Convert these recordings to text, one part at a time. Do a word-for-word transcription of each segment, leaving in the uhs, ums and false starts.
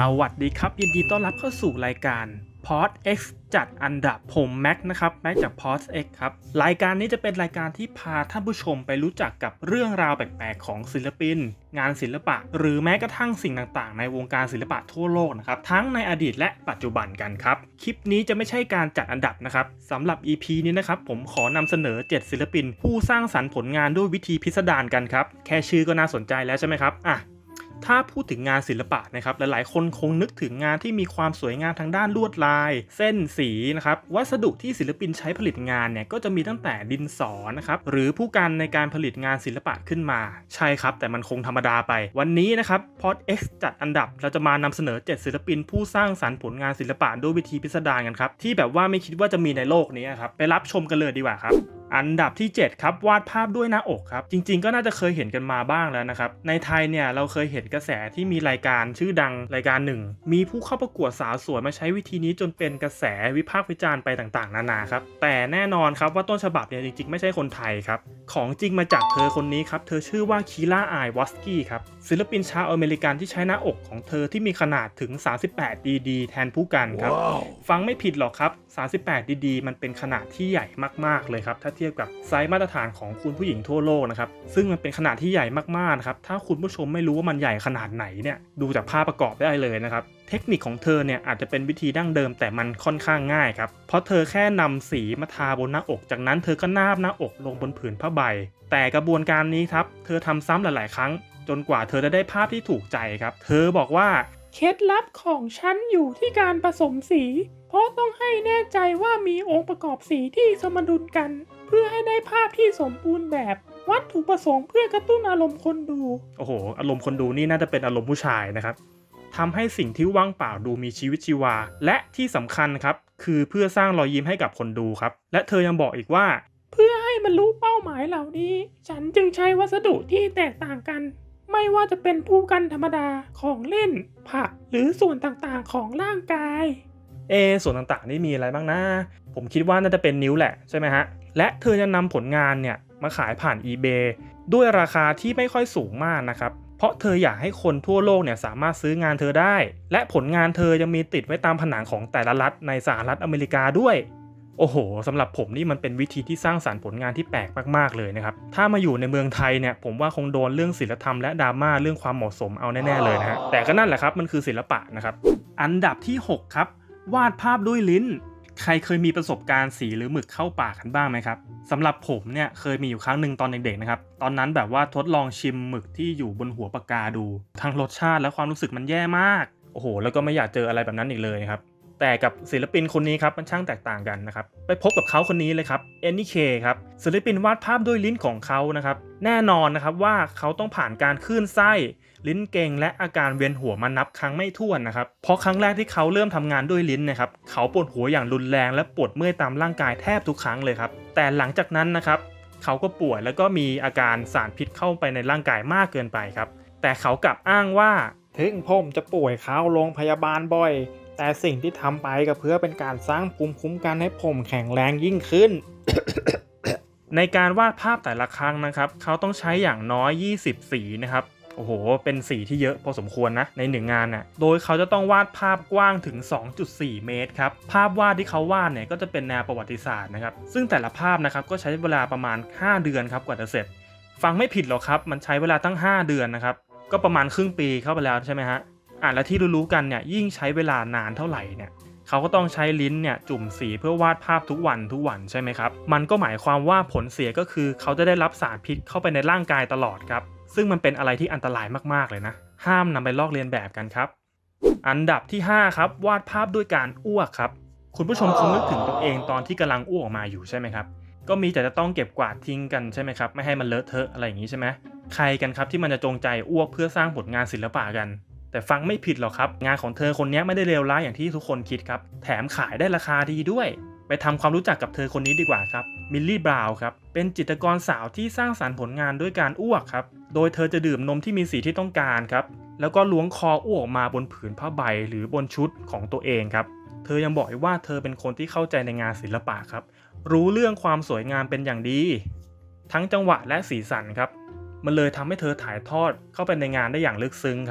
วัสดีครับยินดีต้อนรับเข้าสู่รายการ พอด X จัดอันดับผมแม็กนะครับแม็กจาก พอด X ครับรายการนี้จะเป็นรายการที่พาท่านผู้ชมไปรู้จักกับเรื่องราวแปลกๆของศิลปินงานศิลปะหรือแม้กระทั่งสิ่งต่างๆในวงการศิลปะทั่วโลกนะครับทั้งในอดีตและปัจจุบันกันครับคลิปนี้จะไม่ใช่การจัดอันดับนะครับสำหรับ อี พี นี้นะครับผมขอนำเสนอเจ็ดศิลปินผู้สร้างสรรค์ผลงานด้วยวิธีพิสดารกันครับแค่ชื่อก็น่าสนใจแล้วใช่ไหมครับอ่ะถ้าพูดถึงงานศิลปะนะครับหลายๆคนคงนึกถึงงานที่มีความสวยงามทางด้านลวดลายเส้นสีนะครับวัสดุที่ศิลปินใช้ผลิตงานเนี่ยก็จะมีตั้งแต่ดินสอนะครับหรือผู้กันในการผลิตงานศิลปะขึ้นมาใช่ครับแต่มันคงธรรมดาไปวันนี้นะครับ พอด X จัดอันดับเราจะมานำเสนอเจ็ดศิลปินผู้สร้างสรรค์ผลงานศิลปะด้วยวิธีพิสดารกันครับที่แบบว่าไม่คิดว่าจะมีในโลกนี้ครับไปรับชมกันเลยดีกว่าครับอันดับที่เจ็ดครับวาดภาพด้วยหน้าอกครับจริงๆก็น่าจะเคยเห็นกันมาบ้างแล้วนะครับในไทยเนี่ยเราเคยเห็นกระแสที่มีรายการชื่อดังรายการหนึ่งมีผู้เข้าประกวดสาวสวยมาใช้วิธีนี้จนเป็นกระแสวิพากษ์วิจารณ์ไปต่างๆนานาครับแต่แน่นอนครับว่าต้นฉบับเนี่ยจริงๆไม่ใช่คนไทยครับของจริงมาจากเธอคนนี้ครับเธอชื่อว่าคีล่าไอวอสกี้ครับศิลปินชาวอเมริกันที่ใช้หน้าอกของเธอที่มีขนาดถึงสามสิบแปด ดี ดี แทนผู้กันครับ wow. ฟังไม่ผิดหรอกครับสามสิบแปด ดี ดี มันเป็นขนาดที่ใหญ่มากๆเลยครับถ้าเทียบกับไซส์มาตรฐานของคุณผู้หญิงทั่วโลกนะครับซึ่งมันเป็นขนาดที่ใหญ่มากๆครับถ้าคุณผู้ชมไม่รู้ว่ามันใหญ่ขนาดไหนเนี่ยดูจากภาพประกอบได้เลยนะครับเทคนิคของเธอเนี่ยอาจจะเป็นวิธีดั้งเดิมแต่มันค่อนข้างง่ายครับเพราะเธอแค่นำสีมาทาบนหน้าอกจากนั้นเธอก็นาบหน้าอกลงบนผืนผ้าใบแต่กระบวนการนี้ครับเธอทำซ้ำหลายๆครั้งจนกว่าเธอจะได้ภาพที่ถูกใจครับเธอบอกว่าเคล็ดลับของฉันอยู่ที่การผสมสีเพราะต้องให้แน่ใจว่ามีองค์ประกอบสีที่สมดุลกันเพื่อให้ได้ภาพที่สมบูรณ์แบบวัตถุประสงค์เพื่อกระตุ้นอารมณ์คนดูโอ้โหอารมณ์คนดูนี่น่าจะเป็นอารมณ์ผู้ชายนะครับทำให้สิ่งที่ว่างเปล่าดูมีชีวิตชีวาและที่สำคัญครับคือเพื่อสร้างรอยยิ้มให้กับคนดูครับและเธอยังบอกอีกว่าเพื่อให้บรรลุเป้าหมายเหล่านี้ฉันจึงใช้วัสดุที่แตกต่างกันไม่ว่าจะเป็นผู้กันธรรมดาของเล่นผักหรือส่วนต่างๆของร่างกายเอส่วนต่างๆนี่มีอะไรบ้างนะผมคิดว่าน่าจะเป็นนิ้วแหละใช่ไหมฮะและเธอจะนำผลงานเนี่ยมาขายผ่าน eBay ด้วยราคาที่ไม่ค่อยสูงมากนะครับเพราะเธออยากให้คนทั่วโลกเนี่ยสามารถซื้องานเธอได้และผลงานเธอยังมีติดไว้ตามผนังของแต่ละรัฐในสหรัฐอเมริกาด้วยโอ้โหสำหรับผมนี่มันเป็นวิธีที่สร้างสรรค์ผลงานที่แปลกมากๆเลยนะครับถ้ามาอยู่ในเมืองไทยเนี่ยผมว่าคงโดนเรื่องศีลธรรมและดราม่าเรื่องความเหมาะสมเอาแน่ๆเลยนะฮะแต่ก็นั่นแหละครับมันคือศิลปะนะครับอันดับที่หกครับวาดภาพด้วยลิ้นใครเคยมีประสบการณ์สีหรือหมึกเข้าปากกันบ้างไหมครับสำหรับผมเนี่ยเคยมีอยู่ครั้งหนึ่งตอนเด็กๆนะครับตอนนั้นแบบว่าทดลองชิมหมึกที่อยู่บนหัวปากกาดูทั้งรสชาติและความรู้สึกมันแย่มากโอ้โหแล้วก็ไม่อยากเจออะไรแบบนั้นอีกเลยครับแต่กับศิลปินคนนี้ครับมันช่างแตกต่างกันนะครับไปพบกับเขาคนนี้เลยครับเอนนี่เคครับศิลปินวาดภาพด้วยลิ้นของเขานะครับแน่นอนนะครับว่าเขาต้องผ่านการคลื่นไส้ลิ้นเก่งและอาการเวียนหัวมานับครั้งไม่ถ้วนนะครับเพราะครั้งแรกที่เขาเริ่มทำงานด้วยลิ้นนะครับเขาปวดหัวอย่างรุนแรงและปวดเมื่อยตามร่างกายแทบทุกครั้งเลยครับแต่หลังจากนั้นนะครับเขาก็ป่วยแล้วก็มีอาการสารพิษเข้าไปในร่างกายมากเกินไปครับแต่เขากลับอ้างว่าถึงผมจะป่วยเข้าโรงพยาบาลบ่อยแต่สิ่งที่ทำไปก็เพื่อเป็นการสร้างภูมิคุ้มกันให้ผมแข็งแรงยิ่งขึ้นในการวาดภาพแต่ละครั้งนะครับเขาต้องใช้อย่างน้อยยี่สิบสีนะครับโอ้โหเป็นสีที่เยอะพอสมควรนะในหนึ่งงานน่ะโดยเขาจะต้องวาดภาพกว้างถึง สองจุดสี่ เมตรครับภาพวาดที่เขาวาดเนี่ยก็จะเป็นแนวประวัติศาสตร์นะครับซึ่งแต่ละภาพนะครับก็ใช้เวลาประมาณห้าเดือนครับกว่าจะเสร็จฟังไม่ผิดหรอกครับมันใช้เวลาตั้งห้าเดือนนะครับก็ประมาณครึ่งปีเข้าไปแล้วใช่ไหมฮะอ่ะและที่รู้ๆกันเนี่ยยิ่งใช้เวลานานเท่าไหร่เนี่ยเขาก็ต้องใช้ลิ้นเนี่ยจุ่มสีเพื่อวาดภาพทุกวันทุกวันใช่ไหมครับมันก็หมายความว่าผลเสียก็คือเขาจะได้รับสารพิษเข้าไปในร่างกายตลอดครับซึ่งมันเป็นอะไรที่อันตรายมากๆเลยนะห้ามนำไปลอกเลียนแบบกันครับอันดับที่ห้าครับวาดภาพด้วยการอ้วกครับคุณผู้ชมคงนึกถึงตัวเองตอนที่กำลังอ้วกออกมาอยู่ใช่ไหมครับก็มีแต่จะต้องเก็บกวาดทิ้งกันใช่ไหมครับไม่ให้มันเลอะเทอะอะไรอย่างนี้ใช่ไหมใครกันครับที่มันจะจงใจอ้วกเพื่อสร้างผลงานศิลปะกันแต่ฟังไม่ผิดหรอกครับงานของเธอคนนี้ไม่ได้เลวร้ายอย่างที่ทุกคนคิดครับแถมขายได้ราคาดีด้วยไปทำความรู้จักกับเธอคนนี้ดีกว่าครับมิลลี่บราวน์ครับเป็นจิตรกรสาวที่สร้างสรรค์ผลงานด้วยการอ้วกครับโดยเธอจะดื่มนมที่มีสีที่ต้องการครับแล้วก็ล้วงคออ้วกออกมาบนผืนผ้าใบหรือบนชุดของตัวเองครับเธอยังบอกอีกว่าเธอเป็นคนที่เข้าใจในงานศิลปะครับรู้เรื่องความสวยงามเป็นอย่างดีทั้งจังหวะและสีสันครับมันเลยทำให้เธอถ่ายทอดเข้าไปในงานได้อย่างลึกซึ้งครับ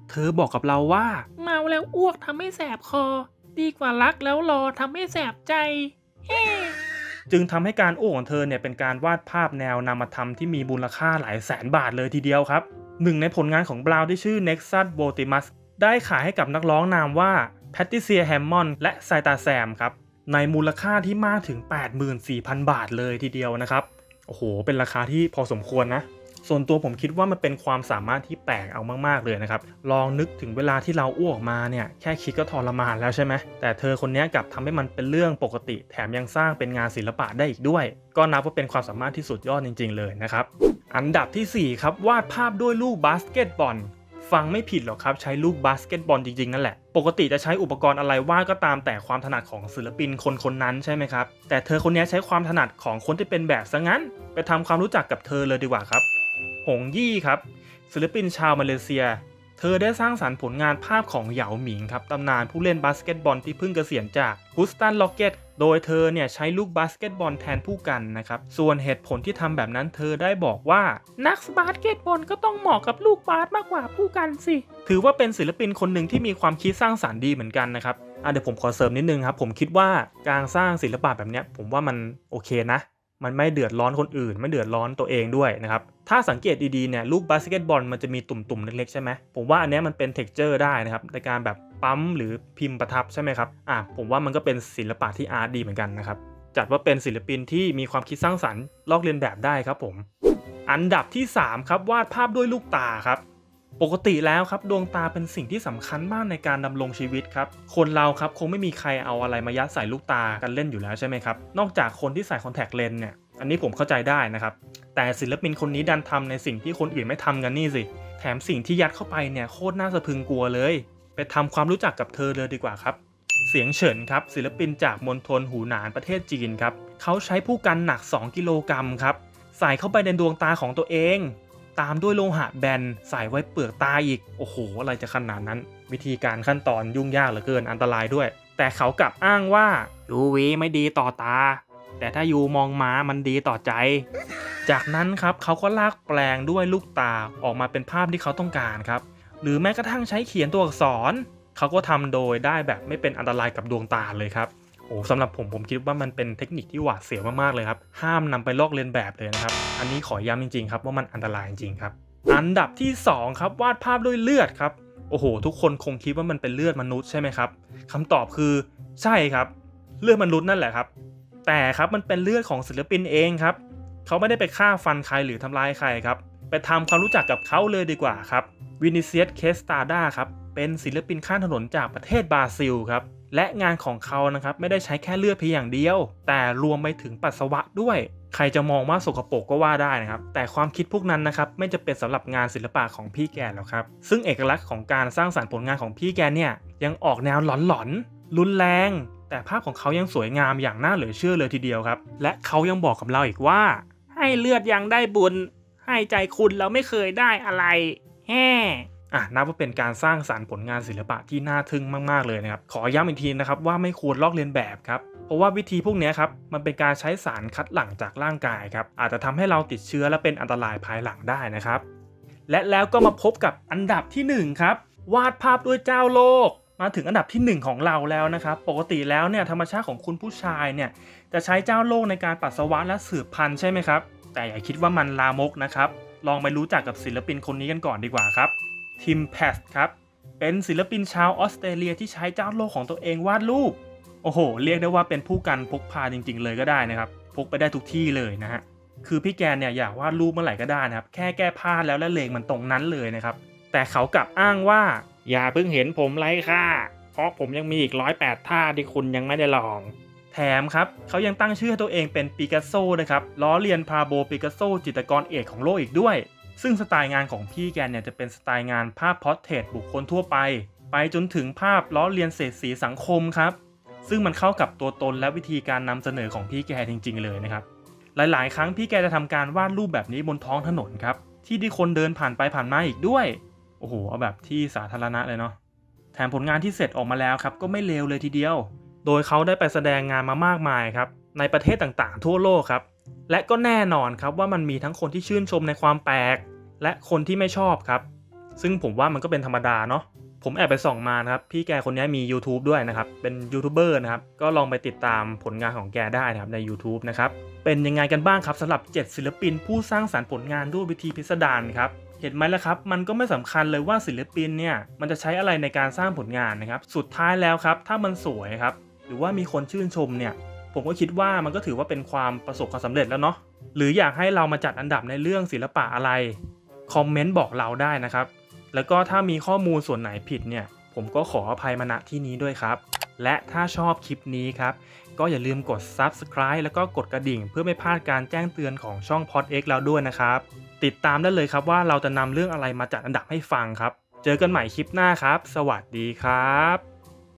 เธอบอกกับเราว่าเมาแล้วอ้วกทำให้แสบคอดีกว่ารักแล้วรอทำให้แสบใจเฮ้จึงทำให้การอ้วกของเธอเนี่ยเป็นการวาดภาพแนวนามธรรมที่มีมูลค่าหลายแสนบาทเลยทีเดียวครับหนึ่งในผลงานของบราวน์ที่ชื่อ Nexus Botimus ได้ขายให้กับนักร้องนามว่า Patricia Hammond และ Saita Sam ครับในมูลค่าที่มากถึง แปดหมื่นสี่พัน บาทเลยทีเดียวนะครับโอ้โหเป็นราคาที่พอสมควรนะส่วนตัวผมคิดว่ามันเป็นความสามารถที่แปลกเอามากๆเลยนะครับลองนึกถึงเวลาที่เราอ้วกมาเนี่ยแค่คิดก็ทรมานแล้วใช่ไหมแต่เธอคนนี้กลับทำให้มันเป็นเรื่องปกติแถมยังสร้างเป็นงานศิลปะได้อีกด้วยก็นับว่าเป็นความสามารถที่สุดยอดจริงๆเลยนะครับอันดับที่สี่ครับวาดภาพด้วยลูกบาสเกตบอลฟังไม่ผิดหรอกครับใช้ลูกบาสเกตบอลจริงๆนั่นแหละปกติจะใช้อุปกรณ์อะไรวาดก็ตามแต่ความถนัดของศิลปินคนคนนั้นใช่ไหมครับแต่เธอคนนี้ใช้ความถนัดของคนที่เป็นแบบซะงั้นไปทำความรู้จักกับเธอเลยดีกว่าครับหงยี่ครับศิลปินชาวมาเลเซียเธอได้สร้างสรรค์ผลงานภาพของเหยาหมิงครับตำนานผู้เล่นบาสเกตบอลที่เพิ่งเกษียณจากฮูสตันล็อกเก็ตโดยเธอเนี่ยใช้ลูกบาสเกตบอลแทนผู้กันนะครับส่วนเหตุผลที่ทำแบบนั้นเธอได้บอกว่านักบาสเกตบอลก็ต้องเหมาะกับลูกบาสมากกว่าผู้กันสิถือว่าเป็นศิลปินคนหนึ่งที่มีความคิดสร้างสรรค์ดีเหมือนกันนะครับอ่ะเดี๋ยวผมขอเสริมนิดนึงครับผมคิดว่าการสร้างศิลปะแบบนี้ผมว่ามันโอเคนะมันไม่เดือดร้อนคนอื่นไม่เดือดร้อนตัวเองด้วยนะครับถ้าสังเกตดีๆเนี่ยลูกบาสเกตบอลมันจะมีตุ่มๆเล็กๆใช่ไหมผมว่าอันนี้มันเป็นเท็กเจอร์ได้นะครับในการแบบปั๊มหรือพิมพ์ประทับใช่ไหมครับอ่ะผมว่ามันก็เป็นศิลปะที่อาร์ตดีเหมือนกันนะครับจัดว่าเป็นศิลปินที่มีความคิดสร้างสรรค์ลอกเลียนแบบได้ครับผมอันดับที่สามครับวาดภาพด้วยลูกตาครับปกติแล้วครับดวงตาเป็นสิ่งที่สำคัญมากในการดำรงชีวิตครับคนเราครับคงไม่มีใครเอาอะไรมายัดใส่ลูกตากันเล่นอยู่แล้วใช่ไหมครับนอกจากคนที่ใส่คอนแทคเลนส์เนี่ยอันนี้ผมเข้าใจได้นะครับแต่ศิลปินคนนี้ดันทำในสิ่งที่คนอื่นไม่ทำกันนี่สิแถมสิ่งที่ยัดเข้าไปเนี่ยโคตรน่าสะพรึงกลัวเลยไปทำความรู้จักกับเธอเลยดีกว่าครับเสียงเฉินครับศิลปินจากมณฑลหูหนานประเทศจีนครับเขาใช้ผู้กันหนักสองกิโลกรัมครับใส่เข้าไปในดวงตาของตัวเองตามด้วยโลหะแบนใส่ไว้เปลือกตาอีกโอ้โหอะไรจะขนาดนั้นวิธีการขั้นตอนยุ่งยากเหลือเกินอันตรายด้วยแต่เขากลับอ้างว่า ยู วี ไม่ดีต่อตาแต่ถ้ายูมองม้ามันดีต่อใจจากนั้นครับเขาก็ลากแปลงด้วยลูกตาออกมาเป็นภาพที่เขาต้องการครับหรือแม้กระทั่งใช้เขียนตัวอักษรเขาก็ทำโดยได้แบบไม่เป็นอันตรายกับดวงตาเลยครับโอ้สำหรับผมผมคิดว่ามันเป็นเทคนิคที่หวาดเสียวมากๆเลยครับห้ามนำไปลอกเลียนแบบเลยนะครับอันนี้ขอย้ำจริงๆครับว่ามันอันตรายจริงๆครับอันดับที่สองครับวาดภาพด้วยเลือดครับโอ้โหทุกคนคงคิดว่ามันเป็นเลือดมนุษย์ใช่ไหมครับคำตอบคือใช่ครับเลือดมนุษย์นั่นแหละครับแต่ครับมันเป็นเลือดของศิลปินเองครับเขาไม่ได้ไปฆ่าฟันใครหรือทำร้ายใครครับไปทำความรู้จักกับเขาเลยดีกว่าครับวินิเซียสเคสตาดาครับเป็นศิลปินข้างถนนจากประเทศบราซิลครับและงานของเขานะครับไม่ได้ใช้แค่เลือดเพียงอย่างเดียวแต่รวมไปถึงปัสสาวะด้วยใครจะมองว่าสกปรกก็ว่าได้นะครับแต่ความคิดพวกนั้นนะครับไม่จะเป็นสำหรับงานศิลปะของพี่แกแล้วครับซึ่งเอกลักษณ์ของการสร้างสรรค์ผลงานของพี่แกเนี่ยยังออกแนวหลอนๆรุนแรงแต่ภาพของเขายังสวยงามอย่างน่าเหลือเชื่อเลยทีเดียวครับและเขายังบอกกับเราอีกว่าให้เลือดยังได้บุญให้ใจคุณเราไม่เคยได้อะไรแฮ่อ่ะนับว่าเป็นการสร้างสรรค์ผลงานศิลปะที่น่าทึ่งมากๆเลยนะครับขอย้ำอีกทีนะครับว่าไม่ควรลอกเลียนแบบครับเพราะว่าวิธีพวกนี้ครับมันเป็นการใช้สารคัดหลั่งจากร่างกายครับอาจจะทำให้เราติดเชื้อและเป็นอันตรายภายหลังได้นะครับและแล้วก็มาพบกับอันดับที่หนึ่งครับวาดภาพด้วยเจ้าโลกมาถึงอันดับที่หนึ่งของเราแล้วนะครับปกติแล้วเนี่ยธรรมชาติของคุณผู้ชายเนี่ยจะใช้เจ้าโลกในการปัสสาวะและสืบพันธุ์ใช่ไหมครับแต่อย่าคิดว่ามันลามกนะครับลองไปรู้จักกับศิลปินคนนี้กันก่อนดีกว่าครับทิมแพสครับเป็นศิลปินชาวออสเตรเลียที่ใช้เจ้าโลกของตัวเองวาดรูปโอ้โหเรียกได้ว่าเป็นผู้กันพกพาจริงๆเลยก็ได้นะครับพกไปได้ทุกที่เลยนะฮะคือพี่แกเนี่ยอยากวาดรูปเมื่อไหร่ก็ได้นะครับแค่แก้ผ้าแล้วและเลงมันตรงนั้นเลยนะครับแต่เขากลับอ้างว่าอย่าเพิ่งเห็นผมไร้ค่าเพราะผมยังมีอีกร้อยแปดท่าที่คุณยังไม่ได้ลองแถมครับเขายังตั้งชื่อตัวเองเป็นปิกัสโซนะครับล้อเลียนพาโบปิกัสโซจิตรกรเอกของโลกอีกด้วยซึ่งสไตล์งานของพี่แกเนี่ยจะเป็นสไตล์งานภาพพอร์เทรตบุคคลทั่วไปไปจนถึงภาพล้อเลียนเศษสีสังคมครับซึ่งมันเข้ากับตัวตนและวิธีการนำเสนอของพี่แกจริงๆเลยนะครับหลายๆครั้งพี่แกจะทำการวาดรูปแบบนี้บนท้องถนนครับที่ที่คนเดินผ่านไปผ่านมาอีกด้วยโอ้โหเอาแบบที่สาธารณะเลยเนาะแถมผลงานที่เสร็จออกมาแล้วครับก็ไม่เลวเลยทีเดียวโดยเขาได้ไปแสดงงานมามากมายครับในประเทศต่างๆทั่วโลกครับและก็แน่นอนครับว่ามันมีทั้งคนที่ชื่นชมในความแปลกและคนที่ไม่ชอบครับซึ่งผมว่ามันก็เป็นธรรมดาเนาะผมแอบไปส่องมานะครับพี่แกคนนี้มี YouTube ด้วยนะครับเป็นยูทูบเบอร์นะครับก็ลองไปติดตามผลงานของแกได้นะครับใน YouTube นะครับเป็นยังไงกันบ้างครับสำหรับเจ็ดศิลปินผู้สร้างสรรค์ผลงานด้วยวิธีพิสดารครับเห็นไหมล่ะครับมันก็ไม่สำคัญเลยว่าศิลปินเนี่ยมันจะใช้อะไรในการสร้างผลงานนะครับสุดท้ายแล้วครับถ้ามันสวยครับหรือว่ามีคนชื่นชมเนี่ยผมก็คิดว่ามันก็ถือว่าเป็นความประสบความสำเร็จแล้วเนาะหรืออยากให้เรามาจัดอันดับในเรื่องศิลปะอะไรคอมเมนต์บอกเราได้นะครับแล้วก็ถ้ามีข้อมูลส่วนไหนผิดเนี่ยผมก็ขออภัยมาณที่นี้ด้วยครับและถ้าชอบคลิปนี้ครับก็อย่าลืมกด ซับสไครบ์ แล้วก็กดกระดิ่งเพื่อไม่พลาดการแจ้งเตือนของช่อง พอด เอ็กซ์ เราด้วยนะครับติดตามได้เลยครับว่าเราจะนำเรื่องอะไรมาจัดอันดับให้ฟังครับเจอกันใหม่คลิปหน้าครับสวัสดีครับ